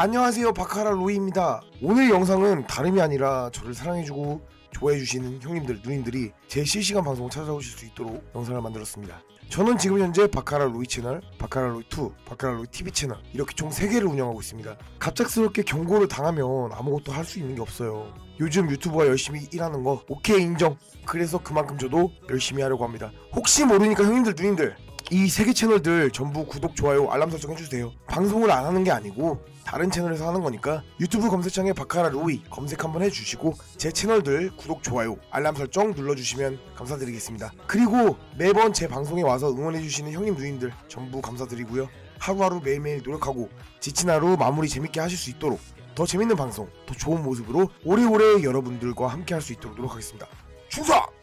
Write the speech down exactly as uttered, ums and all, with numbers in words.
안녕하세요, 바카라 로이입니다. 오늘 영상은 다름이 아니라 저를 사랑해주고 좋아해주시는 형님들, 누님들이 제 실시간 방송 찾아오실 수 있도록 영상을 만들었습니다. 저는 지금 현재 바카라 로이 채널, 바카라 로이 투, 바카라 로이 티비 채널 이렇게 총 세 개를 운영하고 있습니다. 갑작스럽게 경고를 당하면 아무것도 할 수 있는 게 없어요. 요즘 유튜버가 열심히 일하는 거 오케이 인정. 그래서 그만큼 저도 열심히 하려고 합니다. 혹시 모르니까 형님들, 누님들 이 세 개 채널들 전부 구독, 좋아요, 알람 설정 해주세요. 방송을 안 하는 게 아니고 다른 채널에서 하는 거니까 유튜브 검색창에 바카라 로이 검색 한번 해주시고 제 채널들 구독, 좋아요, 알람 설정 눌러주시면 감사드리겠습니다. 그리고 매번 제 방송에 와서 응원해주시는 형님, 누님들 전부 감사드리고요. 하루하루 매일매일 노력하고 지친 하루 마무리 재밌게 하실 수 있도록 더 재밌는 방송, 더 좋은 모습으로 오래오래 여러분들과 함께 할 수 있도록 노력하겠습니다. 충성!